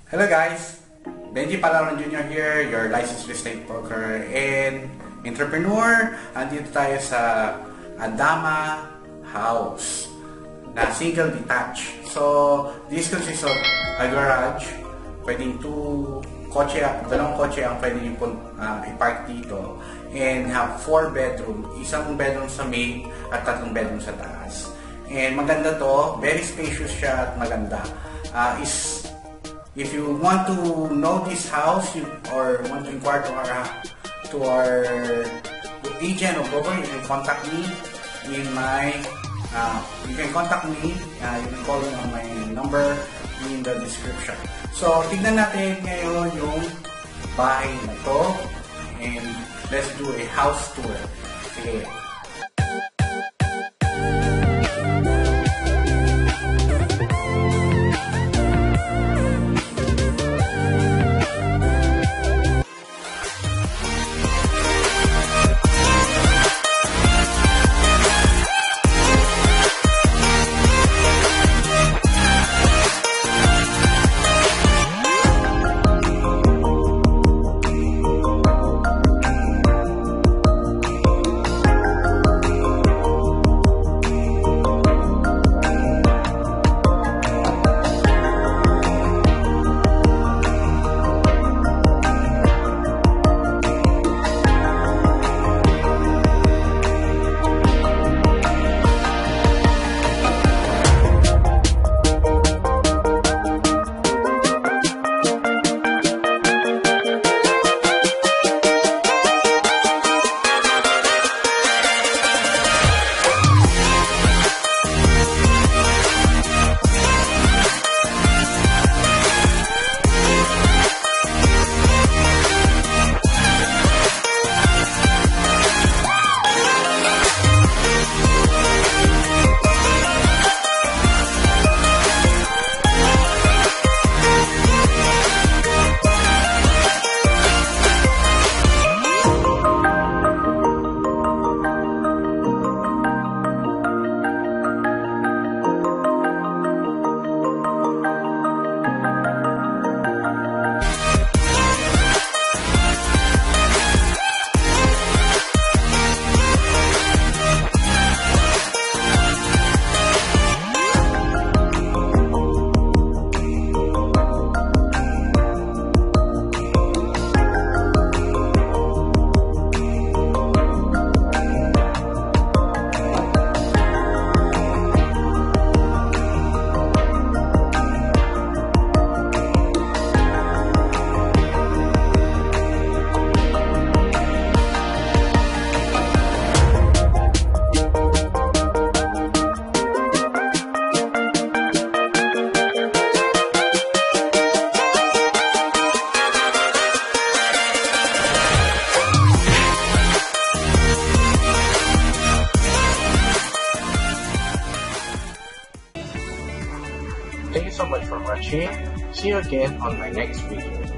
Hello guys, Benji Palaron Jr. here, your licensed real estate broker and entrepreneur. Andito tayo sa Adama house na single detach. So, this consists of a garage, pwedeng dalawang kotse ang pwede nyo i-park dito, and have 4 bedroom, isang bedroom sa main at 3 bedroom sa taas. And maganda to, very spacious siya at maganda. If you want to know this house or want to inquire to our agent or broker, you can contact me in my you can contact me, you can call me on my number in the description. So, tignan natin ngayon yung bahay na to and let's do a house tour. Sige. Thank you so much for watching. See you again on my next video.